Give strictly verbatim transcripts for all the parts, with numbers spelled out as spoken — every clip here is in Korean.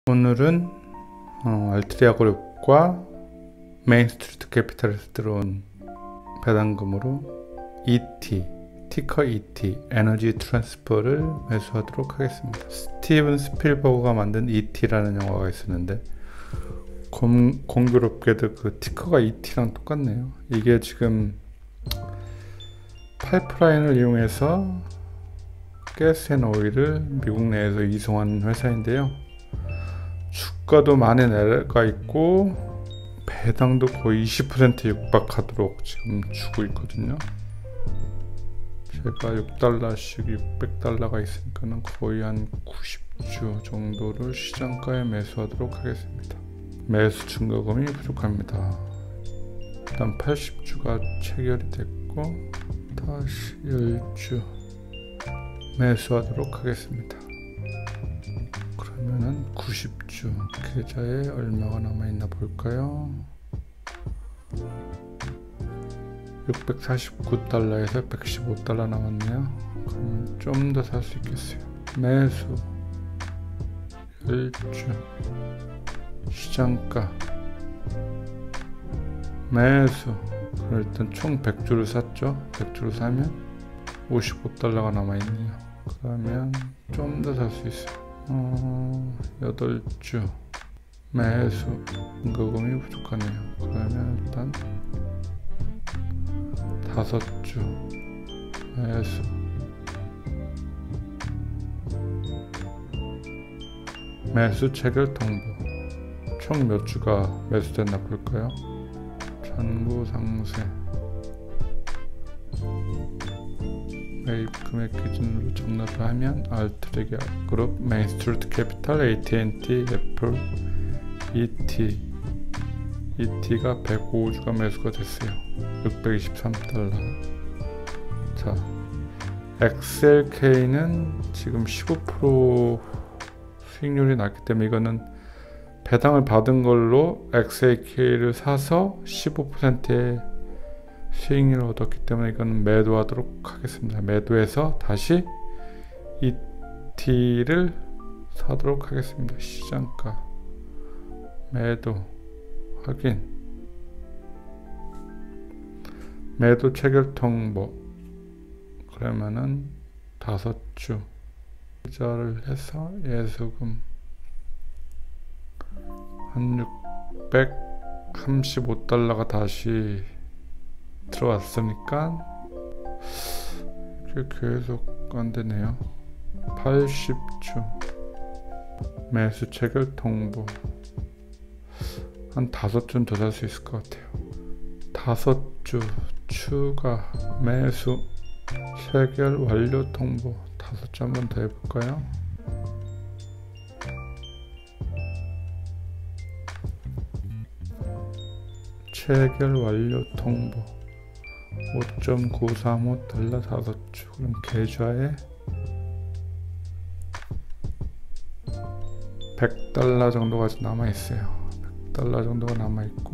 오늘은 어, 알트리아 그룹과 메인스트리트 캐피탈에서 들어온 배당금으로 이티, 티커 이티, 에너지 트랜스퍼를 매수하도록 하겠습니다. 스티븐 스필버그가 만든 이티라는 영화가 있었는데 공, 공교롭게도 그 티커가 이티랑 똑같네요. 이게 지금 파이프라인을 이용해서 가스 앤 오일을 미국 내에서 이송하는 회사인데요. 주가도 많이 내려가 있고 배당도 거의 이십 퍼센트 육박하도록 지금 주고 있거든요. 제가 육 달러씩 육백 달러가 있으니까 거의 한 구십 주 정도를 시장가에 매수하도록 하겠습니다. 매수 증거금이 부족합니다. 일단 팔십 주가 체결이 됐고 다시 십 주 매수하도록 하겠습니다. 그러면은 구십 주 계좌에 얼마가 남아있나 볼까요? 육백사십구 달러에서 백십오 달러 남았네요. 그러면 좀 더 살 수 있겠어요. 매수 십 주 시장가 매수. 그럼 일단 총 백 주를 샀죠. 백 주를 사면 오십오 달러가 남아있네요. 그러면 좀 더 살 수 있어요. 어, 여덟 주 매수 증거금이 부족하네요. 그러면 일단 다섯 주 매수 매수 체결 통보. 총 몇 주가 매수됐나 볼까요? 잔고 상세 매입 금액 기준으로 접근을 하면 알트리아 그룹, 메인스트리트 캐피탈, 에이티앤티, 애플, 이티 이티가 백오 주가 매수가 됐어요. 육백이십삼 달러. 자, 엑스엘케이는 지금 십오 퍼센트 수익률이 낮기 때문에 이거는 배당을 받은 걸로 엑스엘케이를 사서 십오 퍼센트의 수익률을 얻었기 때문에 이거는 매도하도록 하겠습니다. 매도해서 다시 이티를 사도록 하겠습니다. 시장가 매도 확인 매도 체결 통보. 그러면은 다섯 주 계좌를 해서 예수금 한 육백삼십오 달러가 다시 들어왔으니까 이게 계속 안되네요. 팔십 주 매수 체결 통보. 한 다섯 주는 더 살 수 있을 것 같아요. 다섯 주 추가 매수 체결 완료 통보. 다섯 주 한 번 더 해볼까요? 체결 완료 통보. 오 점 구삼오 달러 다섯 주. 그럼 계좌에 백 달러 정도가 남아있어요. 백 달러 정도가 남아있고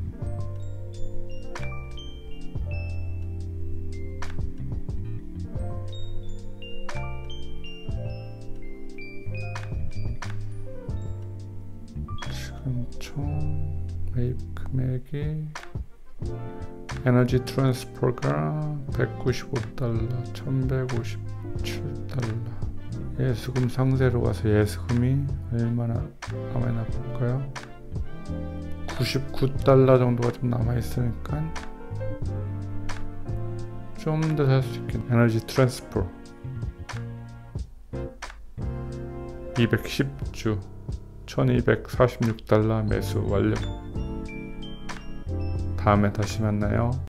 지금 총 매입 금액이 에너지 트랜스퍼가 백구십오 달러, 천백오십칠 달러. 예수금 상세로 가서 예수금이 얼마나 남아있나 볼까요? 구십구 달러 정도가 좀 남아있으니까 좀 더 살 수 있겠네. 에너지 트랜스퍼 이백십 주 천이백사십육 달러 매수 완료. 다음에 다시 만나요.